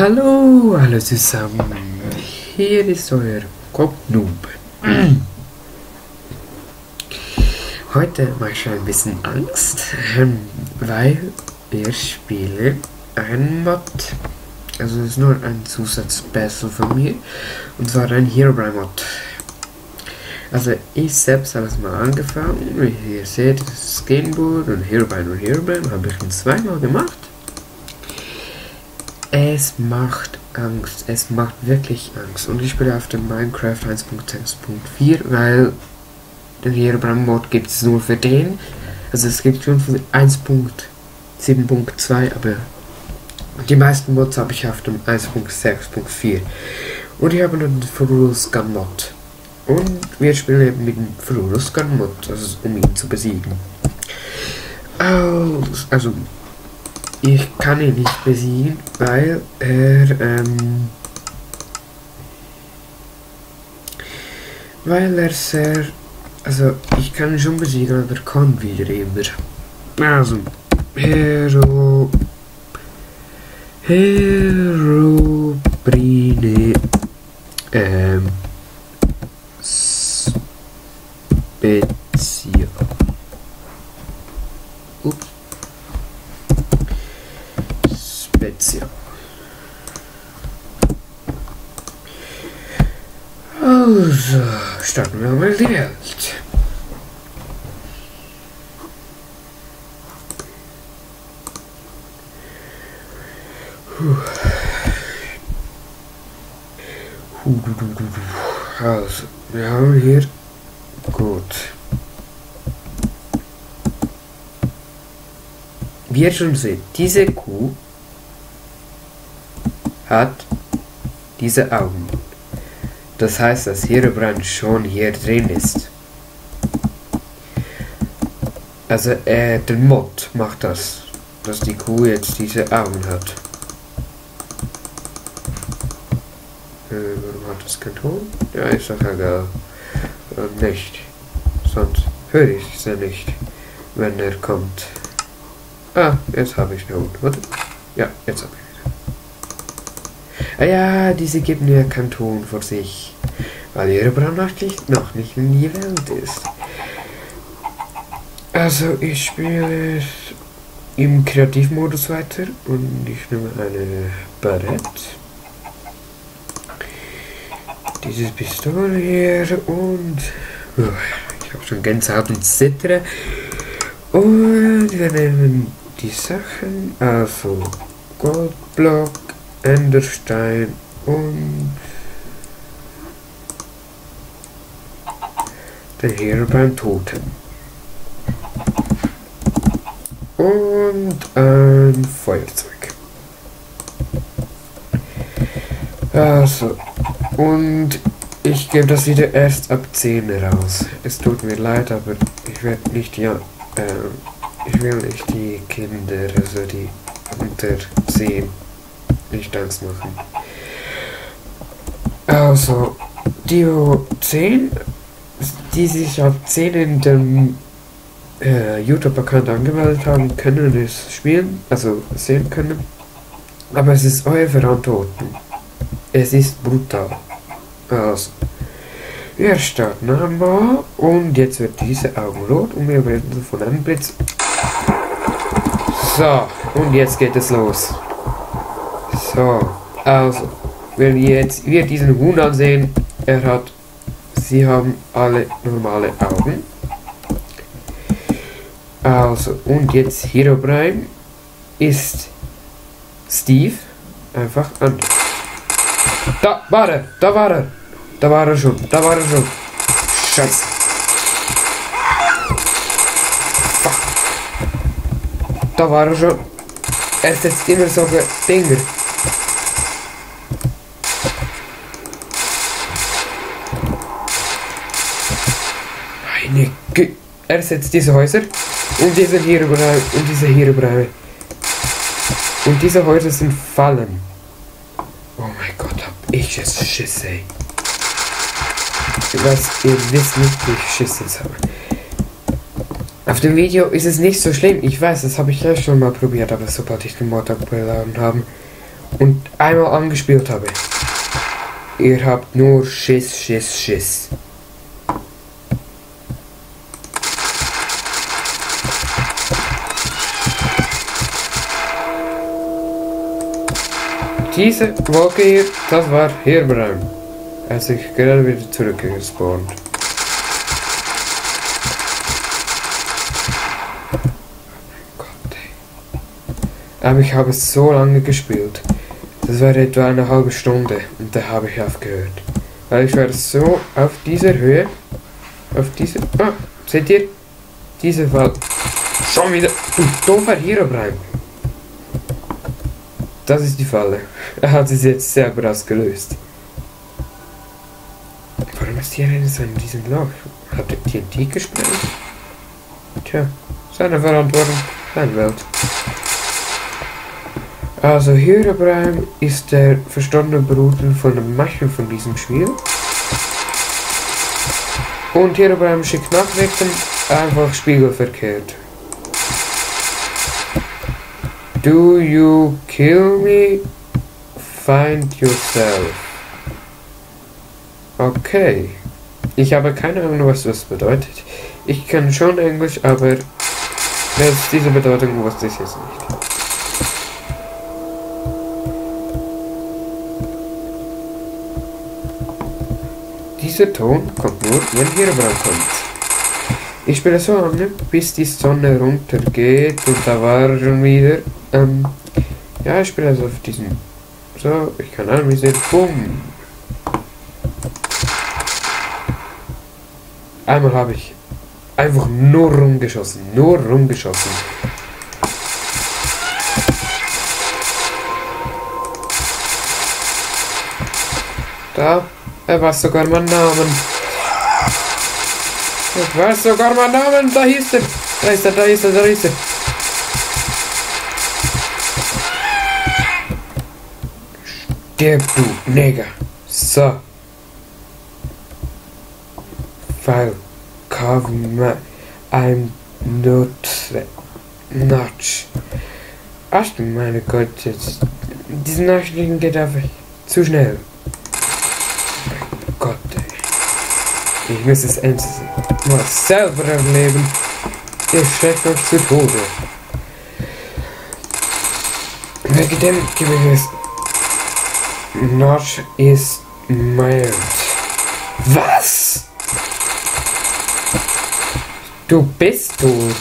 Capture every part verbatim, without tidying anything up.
Hallo alle zusammen, hier ist euer Kopfnoob. Heute mache ich ein bisschen Angst, weil wir spielen ein Mod. Also es ist nur ein Zusatzbessel von mir, und zwar ein Herobrine Mod. Also ich selbst habe es mal angefangen, wie ihr seht, das ist Skateboard und Herobrine und Herobrine, habe ich ihn zweimal gemacht. Es macht Angst, es macht wirklich Angst, und ich spiele auf dem Minecraft eins Punkt sechs Punkt vier, weil den Herobrine Mod gibt es nur für den, also es gibt schon für eins Punkt sieben Punkt zwei, aber die meisten Mods habe ich auf dem eins Punkt sechs Punkt vier, und ich habe noch den Furulus Gun Mod, und wir spielen eben mit dem Furulus Gun Mod, also um ihn zu besiegen. Also ich kann ihn nicht besiegen, weil er, ähm, weil er sehr, also ich kann ihn schon besiegen, aber er kann wieder immer. Also, Hero, Herobrine, ähm, Spezial. Ups. Spezial. Also, starten wir mal die Welt. Also, wir haben hier gut. Wie ihr schon seht, diese Kuh hat diese Augen. Das heißt, dass Herobrine schon hier drin ist. Also äh, der Mod macht das, dass die Kuh jetzt diese Augen hat. Äh, warum hat das keinen Ton? Ja, ist doch egal. Äh, nicht. Sonst höre ich es ja nicht, wenn er kommt. Ah, jetzt habe ich Ton, oder? Ja, jetzt habe ich wieder. Ah ja, diese geben ja keinen Ton vor sich, weil ihre Brandnachricht noch nicht in die Welt ist. Also ich spiele im Kreativmodus weiter, und ich nehme eine Barrett. Diese Pistole hier, und oh, ich habe schon Gänsehaut und Zittere. Und wir nehmen die Sachen, also Goldblock, Enderstein und den Herobrine Totem. Und ein Feuerzeug. Also, und ich gebe das wieder erst ab zehn raus. Es tut mir leid, aber ich werde nicht, ja, äh, ich will nicht die Kinder, also die unter zehn, nicht Angst machen. Also, die zehn, die sich ab zehn in dem äh, YouTube-Account angemeldet haben, können es spielen, also sehen können. Aber es ist euer Verantwortung. Es ist brutal. Also, wir starten einmal, und jetzt wird diese Augen rot, und wir werden von einem Blitz. So, und jetzt geht es los. So, also, wenn wir jetzt wir diesen Huhn ansehen, er hat, sie haben alle normale Augen. Also, und jetzt Herobrine ist Steve, einfach an. Da war er, da war er, da war er schon, da war er schon. Scheiße. Fuck. Da war er schon. Er setzt immer solche Dinger. Meine Güte. Er setzt diese Häuser und diese Herobrine und diese Herobrine. Und diese Häuser sind Fallen. Oh mein Gott, hab ich jetzt Schiss, ey. Ich weiß, ihr wisst nicht, wie ich Schiss jetzt habe. Auf dem Video ist es nicht so schlimm. Ich weiß, das habe ich ja schon mal probiert, aber sobald ich den Mod abgeladen habe und einmal angespielt habe, ihr habt nur Schiss, Schiss, Schiss. Diese Wolke hier, das war Herobrine. Er ist sich gerade wieder zurückgespawnt. Aber ich habe es so lange gespielt. Das war etwa eine halbe Stunde und da habe ich aufgehört. Weil ich war so auf dieser Höhe, auf dieser, ah, seht ihr? Diese Fall. Schon wieder, du doofer Herobrine. Das ist die Falle. Er hat es jetzt selber ausgelöst. Warum ist hier einer so in diesem Loch? Hat er T N T gesprengt? Tja, seine Verantwortung, seine Welt. Also Herobrine ist der verstorbene Bruder von dem Macher von diesem Spiel. Und Herobrine schickt Nachrichten einfach spiegelverkehrt. Do you kill me? Find yourself. Okay. Ich habe keine Ahnung, was das bedeutet. Ich kann schon Englisch, aber das, diese Bedeutung wusste ich jetzt nicht. Dieser Ton kommt nur, wenn Herobrine kommt. Ich spiele so lange, bis die Sonne runtergeht und da war schon wieder, ähm, ja, ich spiele also auf diesen, so, ich kann anvisieren, bumm. Einmal habe ich einfach nur rumgeschossen, nur rumgeschossen. Da, er weiß sogar meinen Namen. Ich weiß sogar meinen Namen, da hieß er. Da ist er, da ist er, da ist er. Stirb, du Neger. So. Weil, cover my, I'm not, notch. Ach, meine Gott, jetzt, diese Nachrichten geht einfach zu schnell. Mein Gott, ey. Ich muss es endlich mal selber erleben. Ihr schreckt euch zu Tode. Wegen dem gebe ich es. Notch is married. Was? Du bist tot.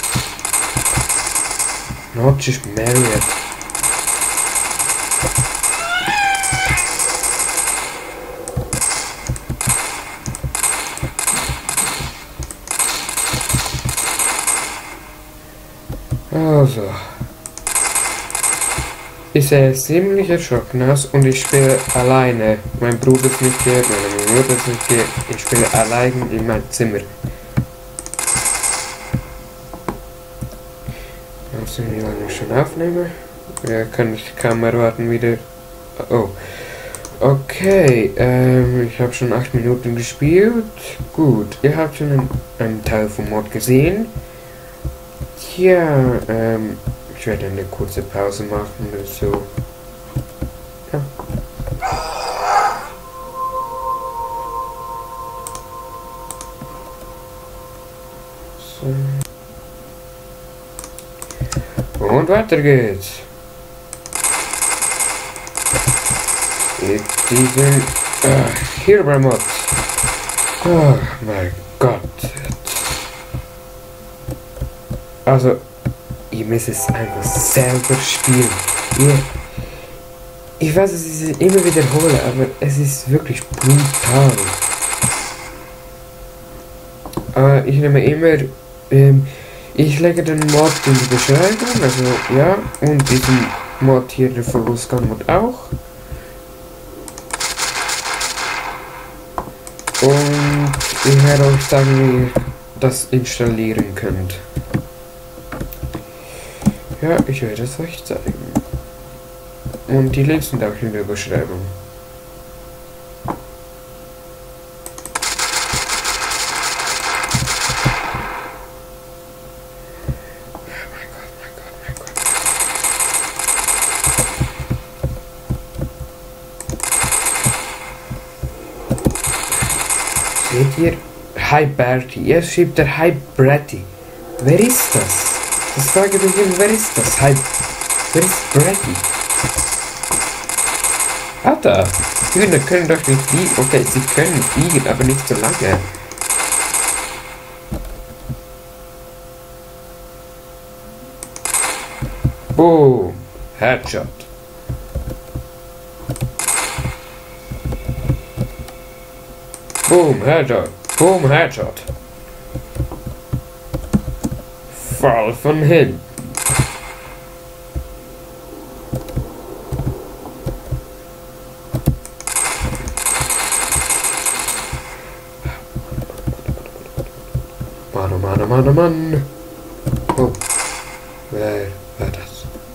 Notch is married. Also. Ich sehe ziemlich erschrocken aus und ich spiele alleine. Mein Bruder ist nicht hier, meine Mutter ist nicht hier. Ich spiele allein in meinem Zimmer. Also, wie lange ich schon aufnehme? Ja, kann ich kaum erwarten wieder. Oh. Okay, ähm, ich habe schon acht Minuten gespielt. Gut, ihr habt schon einen, einen Teil vom Mod gesehen. Ja, ähm, ich werde eine kurze Pause machen oder so. Ja. So. Und weiter geht's. Mit diesem äh, Herobrine Mod. Oh mein Gott. Also, ihr müsst es einfach selber spielen. Ihr, ich weiß, dass ich es immer wiederhole, aber es ist wirklich brutal. Äh, ich nehme immer, ähm, ich lege den Mod in die Beschreibung, also ja, und diesen Mod hier, der Verlustgang-Mod auch. Und ich werde euch sagen, wie ihr das installieren könnt. Ja, ich werde es euch zeigen. Und die Links sind auch in der Beschreibung. Seht ihr? Hi Bertie. Jetzt schreibt er Hi Bretty. Wer ist das? Das frage ich mich immer, wer ist das? Hi. Wer ist Bretty? Alter, Hühner können doch nicht fliegen. Okay, sie können fliegen, aber nicht so lange. Boom. Headshot. Boom, Headshot. Boom, Headshot. Fall von hinten. Mann, oh Mann, oh Mann, oh Mann. Oh. Wer war das?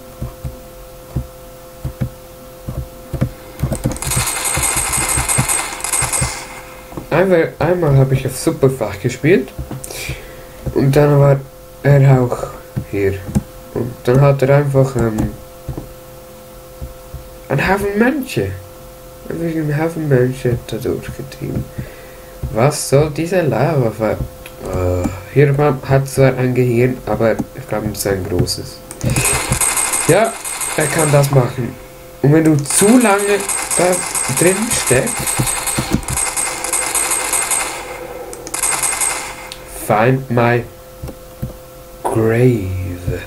Einmal, einmal habe ich auf Superfach gespielt und dann war er auch hier und dann hat er einfach ähm, einen Haufen Menschen, einfach einen Haufen Menschen da durchgetrieben. Was soll dieser Lava ver... Uh, hier hat zwar ein Gehirn, aber ich glaube es ist ein großes. Ja, er kann das machen. Und wenn du zu lange da drin steckst, find my grave.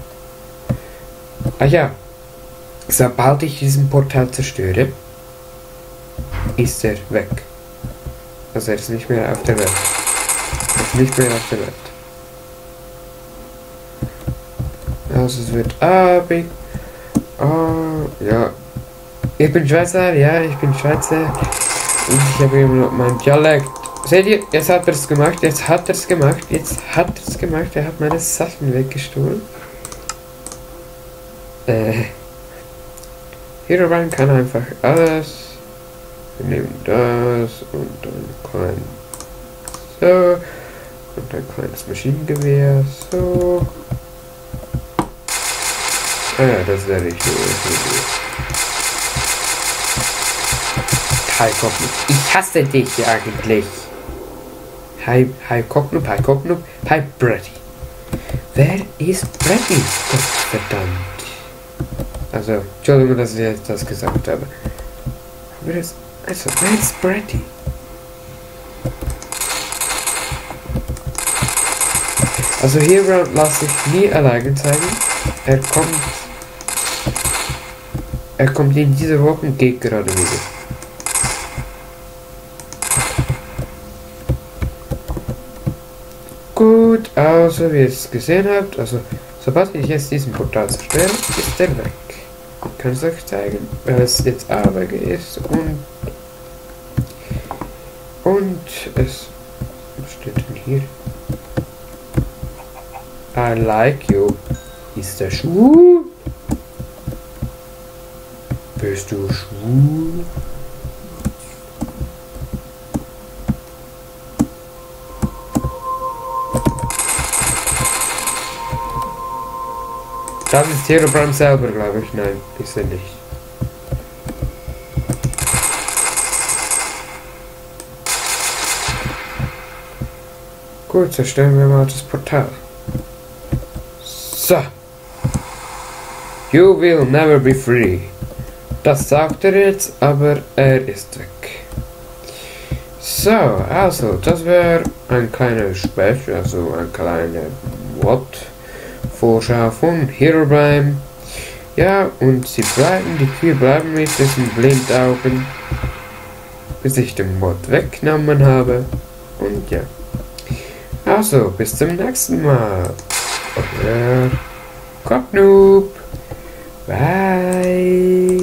Ah ja, sobald ich diesen Portal zerstöre, ist er weg. Also er ist nicht mehr auf der Welt. Er ist nicht mehr auf der Welt. Also es wird Abend. Oh, ja. Ich bin Schweizer, ja, ich bin Schweizer. Und ich habe immer noch mein Dialekt. Seht ihr, jetzt hat er es gemacht, jetzt hat er es gemacht, jetzt hat er es gemacht, er hat meine Sachen weggestohlen. Äh. Herobrine kann einfach alles. Wir nehmen das und dann klein. So. Und ein kleines Maschinengewehr. So. Ah ja, das werde ich hier. Hi, Kopfnup. Ich hasse dich eigentlich. Hi, hi, Kopfnup, hi, Kopfnup, hi, Bretty. Wer ist Bretty? Gott verdammt. Also, Entschuldigung, dass ich jetzt das gesagt habe. Wer ist, also, wer ist Bretty? Also, hier lasse ich nie alleine zeigen. Er kommt. Er kommt in diese Woche und geht gerade wieder. Gut, also wie ihr es gesehen habt, also sobald ich jetzt diesen Portal zerstöre, ist der weg. Ich kann es euch zeigen, weil es jetzt Arbeit ist und und es, was steht denn hier? I like you. Ist der schwul? Bist du schwul? Das ist Herobrine selber, glaube ich. Nein, ist er nicht. Gut, zerstören wir mal das Portal. So. You will never be free. Das sagt er jetzt, aber er ist weg. So, also, das wäre ein kleiner Special, also ein kleiner What? Vorschau von Herobrine. Ja, und sie bleiben, die Kühe bleiben mit diesen Blindaugen, bis ich den Mod weggenommen habe. Und ja. Also, bis zum nächsten Mal. Euer Kopfnoob. Bye.